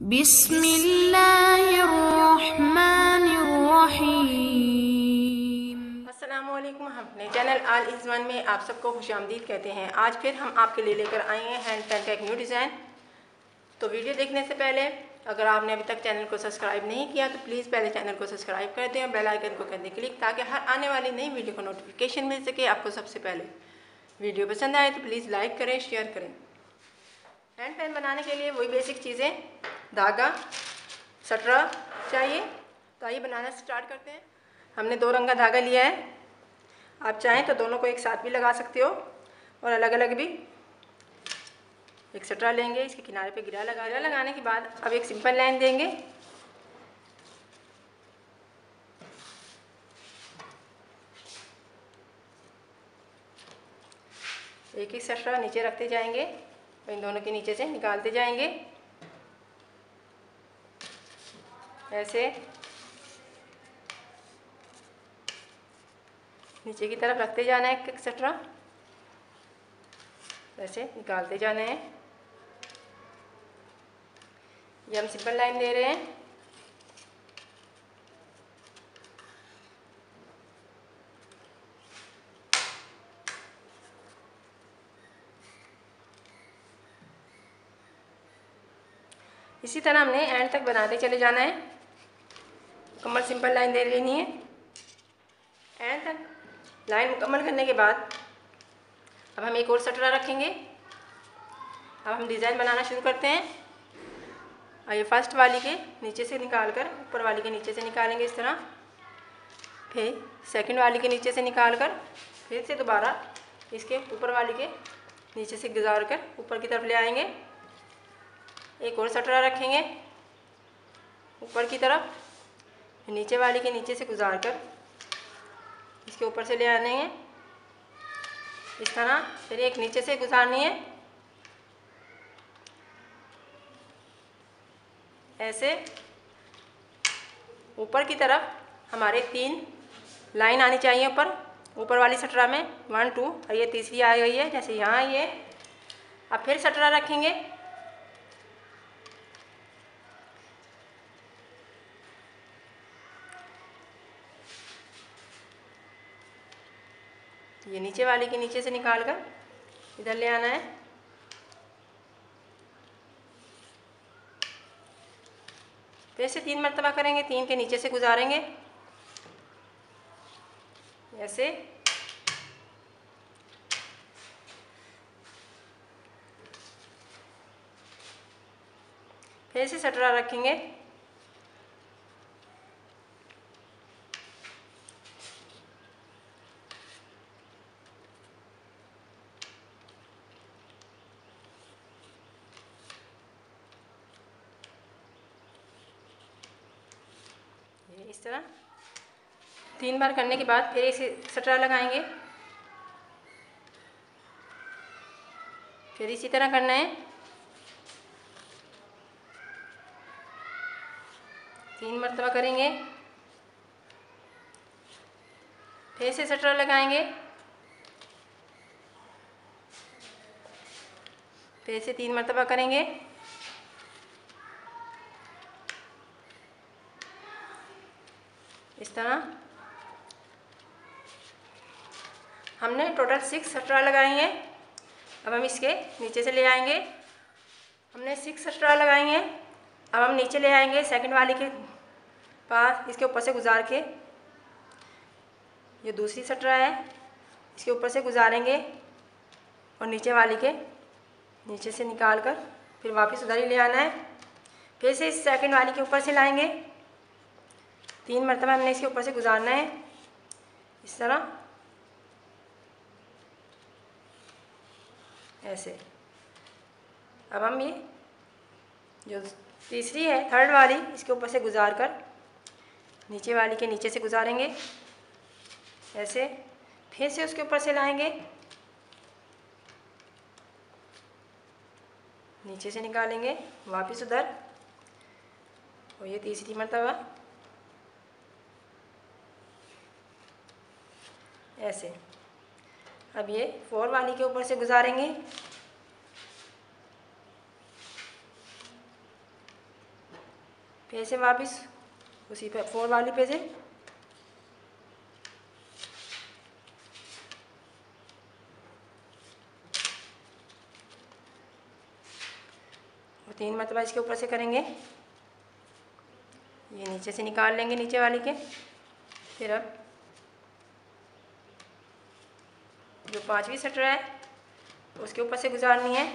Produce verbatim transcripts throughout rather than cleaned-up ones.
बिस्मिल्लाहिर्रहमानिर्रहीम। अस्सलामुअलैकुम। हम अपने चैनल आल इज़ वन में आप सबको खुशामदीद कहते हैं। आज फिर हम आपके लिए लेकर आए हैं हैंड पेन का एक न्यू डिज़ाइन। तो वीडियो देखने से पहले अगर आपने अभी तक चैनल को सब्सक्राइब नहीं किया तो प्लीज़ पहले चैनल को सब्सक्राइब कर दें और बेल आइकन को कर दें क्लिक, ताकि हर आने वाली नई वीडियो को नोटिफिकेशन मिल सके आपको सबसे पहले। वीडियो पसंद आए तो प्लीज़ लाइक करें, शेयर करें। हैंड पेन बनाने के लिए वही बेसिक चीज़ें, धागा, सटरा चाहिए। तो आइए बनाना स्टार्ट करते हैं। हमने दो रंग का धागा लिया है। आप चाहें तो दोनों को एक साथ भी लगा सकते हो और अलग अलग भी। एक सटरा लेंगे, इसके किनारे पे गिरा लगा गिरा लगाने के बाद अब एक सिंपल लाइन देंगे। एक एक सटरा नीचे रखते जाएंगे और इन दोनों के नीचे से निकालते जाएंगे ऐसे। नीचे की तरफ रखते जाना है एक एक सटरा, ऐसे निकालते जाना है। ये हम सिंपल लाइन दे रहे हैं। इसी तरह हमने एंड तक बनाते चले जाना है। मुकम्मल सिंपल लाइन दे लेनी है। एंड तक लाइन मुकम्मल करने के बाद अब हम एक और सटरा रखेंगे। अब हम डिज़ाइन बनाना शुरू करते हैं। और ये फर्स्ट वाली के नीचे से निकाल कर ऊपर वाली के नीचे से निकालेंगे इस तरह। फिर सेकंड वाली के नीचे से निकाल कर फिर से दोबारा इसके ऊपर वाली के नीचे से गुजार कर ऊपर की तरफ ले आएंगे। एक और सटरा रखेंगे ऊपर की तरफ, नीचे वाली के नीचे से गुजार कर इसके ऊपर से ले आने हैं इस तरह। फिर एक नीचे से गुजारनी है ऐसे। ऊपर की तरफ हमारे तीन लाइन आनी चाहिए ऊपर ऊपर वाली सटरा में, वन टू, और ये तीसरी आ गई है जैसे यहाँ ये। अब फिर सटरा रखेंगे, ये नीचे वाली के नीचे से निकाल कर इधर ले आना है। फिर से तीन मरतबा करेंगे, तीन के नीचे से गुजारेंगे ऐसे। फिर से सटरा रखेंगे, इस तरह तीन बार करने के बाद फिर इसे सटरा लगाएंगे। फिर इसी तरह करना है, तीन मरतबा करेंगे। फिर से सटरा लगाएंगे, फिर से तीन मरतबा करेंगे। इस तरह हमने टोटल सिक्स सटरा लगाए हैं। अब हम इसके नीचे से ले आएंगे। हमने सिक्स सटरा लगाए हैं। अब हम नीचे ले आएंगे सेकंड वाले के पास, इसके ऊपर से गुजार के। ये दूसरी सटरा है, इसके ऊपर से गुजारेंगे और नीचे वाली के नीचे से निकाल कर फिर वापस उधर ही ले आना है। फिर से इस सेकंड वाली के ऊपर से लाएंगे, तीन मरतबा हमने इसके ऊपर से गुजारना है इस तरह ऐसे। अब हम ये जो तीसरी है थर्ड वाली इसके ऊपर से गुजार कर नीचे वाली के नीचे से गुजारेंगे ऐसे। फिर से उसके ऊपर से लाएंगे, नीचे से निकालेंगे वापस उधर, और ये तीसरी मरतबा ऐसे। अब ये फोर वाली के ऊपर से गुजारेंगे फिर से वापस उसी पे फोर वाली पे से और तीन मरतबा इसके ऊपर से करेंगे। ये नीचे से निकाल लेंगे नीचे वाली के। फिर अब जो पांचवी सटर है उसके ऊपर से गुजारनी है।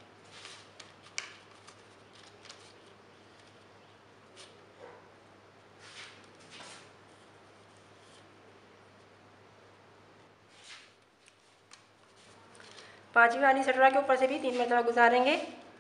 पांचवी वाली सटरा के ऊपर से भी तीन मरतबा गुजारेंगे।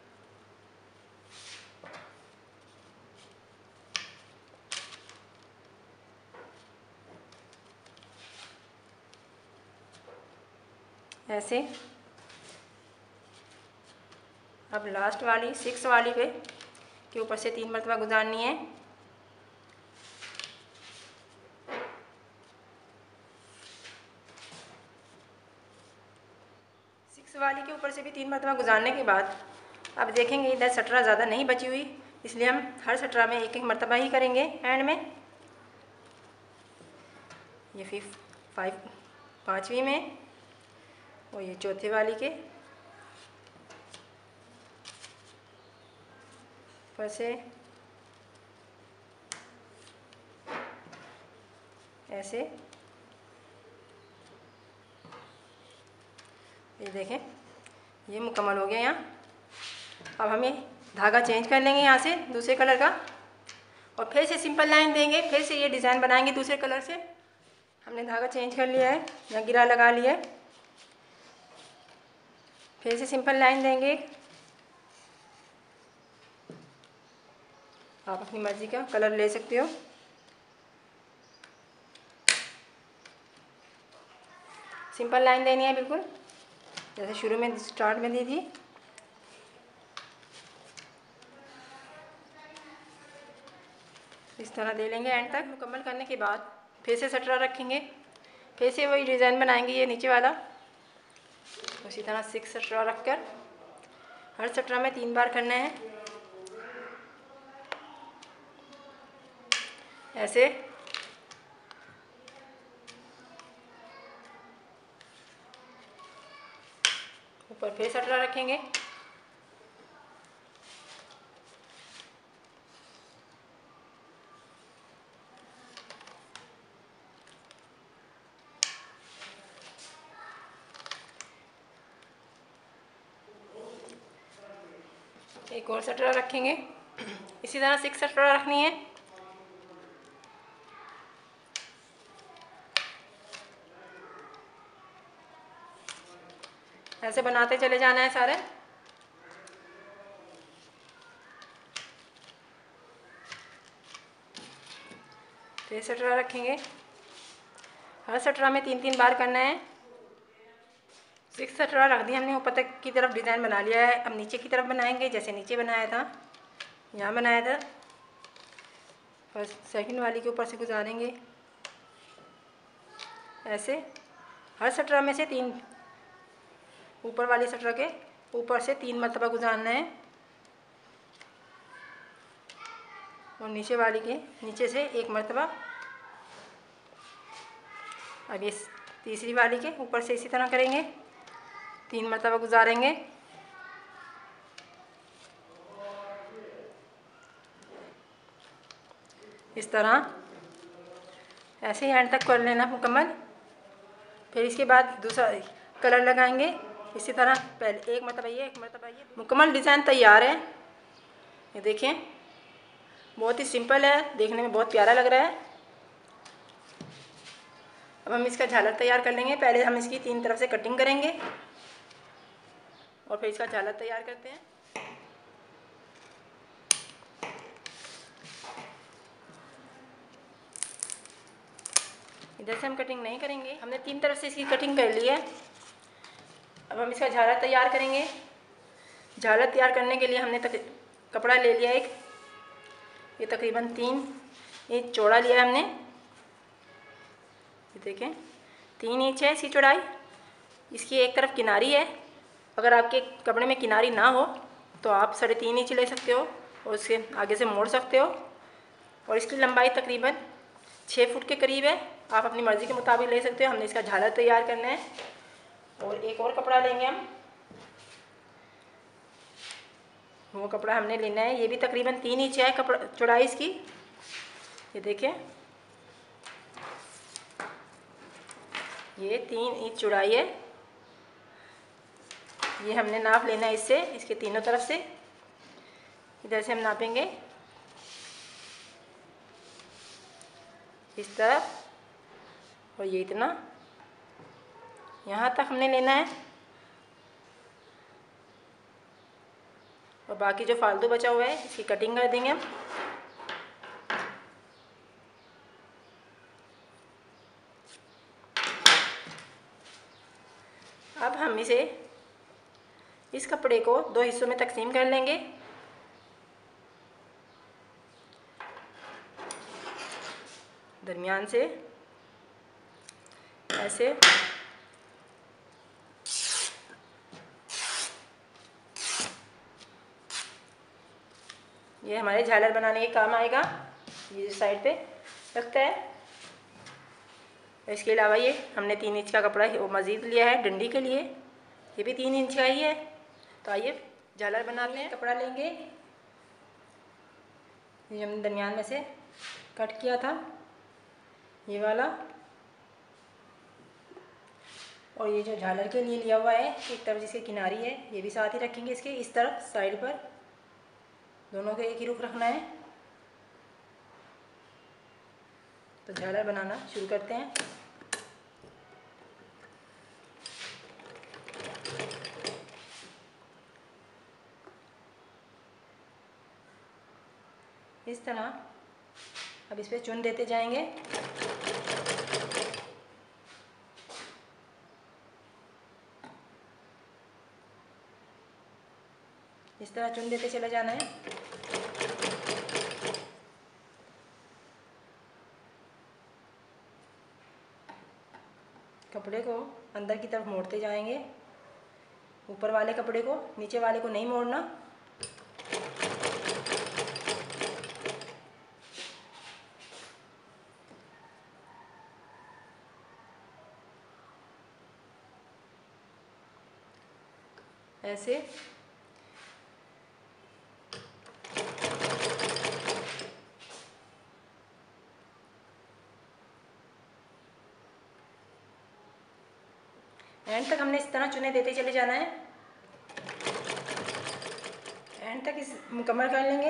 ऐसे अब लास्ट वाली सिक्स वाली पे के ऊपर से तीन मरतबा गुजारनी है। सिक्स वाली के ऊपर से भी तीन मरतबा गुजारने के बाद अब देखेंगे इधर सटरा ज़्यादा नहीं बची हुई, इसलिए हम हर सटरा में एक एक मरतबा ही करेंगे एंड में। ये फिर फाइव पाँचवीं में और ये चौथे वाली के ऊपर से ऐसे। ये देखें ये मुकम्मल हो गया यहाँ। अब हमें धागा चेंज कर लेंगे यहाँ से दूसरे कलर का और फिर से सिंपल लाइन देंगे। फिर से ये डिज़ाइन बनाएंगे दूसरे कलर से। हमने धागा चेंज कर लिया है, यहाँ गिरा लगा लिया है। फिर से सिंपल लाइन देंगे। आप अपनी मर्ज़ी का कलर ले सकते हो। सिंपल लाइन देनी है बिल्कुल जैसे शुरू में स्टार्ट में दी थी। इस तरह दे लेंगे एंड तक। मुकम्मल करने के बाद फिर से सटरा रखेंगे, फिर से वही डिज़ाइन बनाएंगे ये नीचे वाला। उसी तरह सिक्स सटरा रखकर हर सटरा में तीन बार करना है ऐसे। ऊपर फिर सटरा रखेंगे। एक और सटरा रखेंगे। इसी तरह सिक्स सटरा रखनी है। ऐसे बनाते चले जाना है सारे। फिर सटरा रखेंगे। हर सटरा में तीन तीन बार करना है। सिक्स सटरा रख दिया हमने, ऊपर तक की तरफ डिज़ाइन बना लिया है। अब नीचे की तरफ बनाएंगे जैसे नीचे बनाया था, यहाँ बनाया था। फर्स्ट सेकंड वाली के ऊपर से गुजारेंगे ऐसे। हर सटरा में से तीन, ऊपर वाली सटरा के ऊपर से तीन मरतबा गुजारना है और नीचे वाली के नीचे से एक मरतबा। अब ये तीसरी वाली के ऊपर से इसी तरह करेंगे, तीन मरतबा गुजारेंगे। इस तरह ऐसे ही एंड तक कर लेना मुकम्मल। फिर इसके बाद दूसरा कलर लगाएंगे इसी तरह। पहले एक मरतबा ये, एक मरतबा ये। मुकम्मल डिज़ाइन तैयार है। ये देखें बहुत ही सिंपल है, देखने में बहुत प्यारा लग रहा है। अब हम इसका झालर तैयार कर लेंगे। पहले हम इसकी तीन तरफ से कटिंग करेंगे और फिर इसका झालर तैयार करते हैं। इधर से हम कटिंग नहीं करेंगे, हमने तीन तरफ से इसकी कटिंग कर ली है। अब हम इसका झालर तैयार करेंगे। झालर तैयार करने के लिए हमने तक कपड़ा ले लिया एक, ये तकरीबन तीन इंच चौड़ा लिया है हमने। ये देखें तीन इंच है इसकी चौड़ाई। इसकी एक तरफ किनारी है, अगर आपके कपड़े में किनारी ना हो तो आप साढ़े तीन इंच ले सकते हो और उसके आगे से मोड़ सकते हो और इसकी लंबाई तकरीबन छः फुट के करीब है। आप अपनी मर्ज़ी के मुताबिक ले सकते हो। हमने इसका झालर तैयार करना है। और एक और कपड़ा लेंगे हम, वो कपड़ा हमने लेना है, ये भी तकरीबन तीन इंच है कपड़ा चौड़ाई इसकी। ये देखिए, ये तीन इंच चौड़ाई है। ये हमने नाप लेना है इससे, इसके तीनों तरफ से। इधर से हम नापेंगे इस तरफ, और ये इतना यहाँ तक हमने लेना है। और बाकी जो फालतू बचा हुआ है इसकी कटिंग कर देंगे हम। अब हम इसे इस कपड़े को दो हिस्सों में तकसीम कर लेंगे। दरमियान से ऐसे, ये हमारे झालर बनाने के काम आएगा। ये साइड पे रखता है। इसके अलावा ये हमने तीन इंच का कपड़ा वो मज़ीद लिया है डंडी के लिए, ये भी तीन इंच का ही है। तो आइए झालर बनाते हैं। कपड़ा लेंगे, ये हमने दरमियान में से कट किया था, ये वाला। और ये जो झालर के लिए लिया हुआ है एक तरफ जिसकी किनारी है, ये भी साथ ही रखेंगे इसके इस तरफ साइड पर। दोनों के एक ही रुख रखना है। तो झालर बनाना शुरू करते हैं। इस तरह अब इस पे चुन देते जाएंगे। इस तरह चुन देते चले जाना है। कपड़े को अंदर की तरफ मोड़ते जाएंगे। ऊपर वाले कपड़े को, नीचे वाले को नहीं मोड़ना। ऐसे एंड तक हमने इस तरह चुने देते चले जाना है। एंड तक इस मुकम्मल कर लेंगे।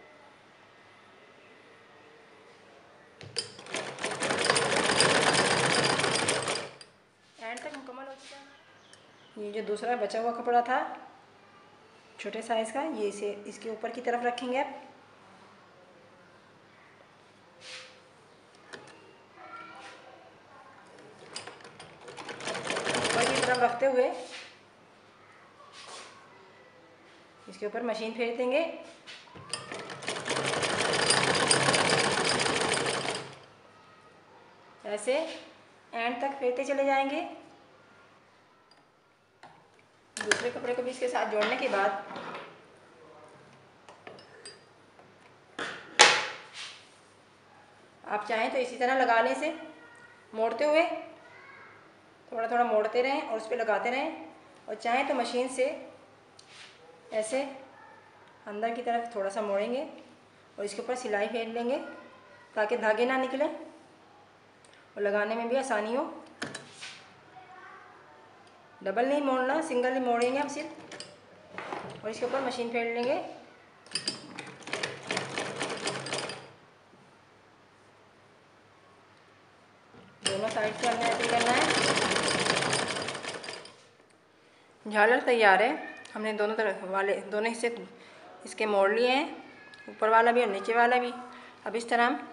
एंड तक मुकम्मल हो चुका है। ये जो दूसरा बचा हुआ कपड़ा था छोटे साइज़ का, ये इसे इसके ऊपर की तरफ रखेंगे अब। ऊपर की तरफ रखते हुए इसके ऊपर मशीन फेर देंगे। ऐसे एंड तक फेरते चले जाएंगे। दूसरे कपड़े को भी इसके साथ जोड़ने के बाद आप चाहें तो इसी तरह लगाने से मोड़ते हुए थोड़ा थोड़ा मोड़ते रहें और उस पर लगाते रहें। और चाहें तो मशीन से ऐसे अंदर की तरफ थोड़ा सा मोड़ेंगे और इसके ऊपर सिलाई फेर लेंगे ताकि धागे ना निकले और लगाने में भी आसानी हो। डबल नहीं मोड़ना, सिंगल ही मोड़ेंगे हम सिर्फ, और इसके ऊपर मशीन फेर लेंगे। दोनों साइड से हमने ऐसे करना है। झालर तैयार है। हमने दोनों तरफ वाले दोनों हिस्से इसके मोड़ लिए हैं, ऊपर वाला भी और नीचे वाला भी। अब इस तरह हम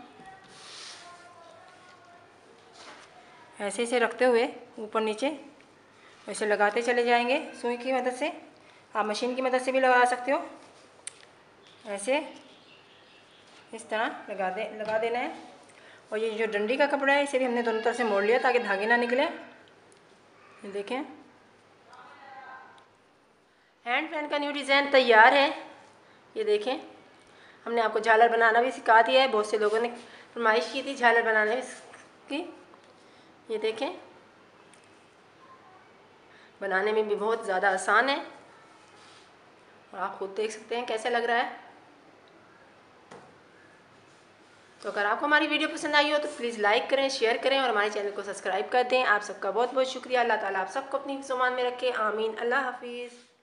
ऐसे ऐसे रखते हुए ऊपर नीचे वैसे लगाते चले जाएंगे सुई की मदद से। आप मशीन की मदद से भी लगा सकते हो। ऐसे इस तरह लगा दे लगा देना है। और ये जो डंडी का कपड़ा है इसे भी हमने दोनों तरफ से मोड़ लिया ताकि धागे ना निकले। ये देखें, हैंड फैन का न्यू डिज़ाइन तैयार है। ये देखें, हमने आपको झालर बनाना भी सिखा दिया है। बहुत से लोगों ने फरमाइश की थी झालर बनाने की। ये देखें, बनाने में भी बहुत ज़्यादा आसान है और आप खुद देख सकते हैं कैसे लग रहा है। तो अगर आपको हमारी वीडियो पसंद आई हो तो प्लीज़ लाइक करें, शेयर करें और हमारे चैनल को सब्सक्राइब कर दें। आप सबका बहुत बहुत शुक्रिया। अल्लाह ताला आप सबको अपनी ज़ुबान में रखे। आमीन। अल्लाह हाफिज़।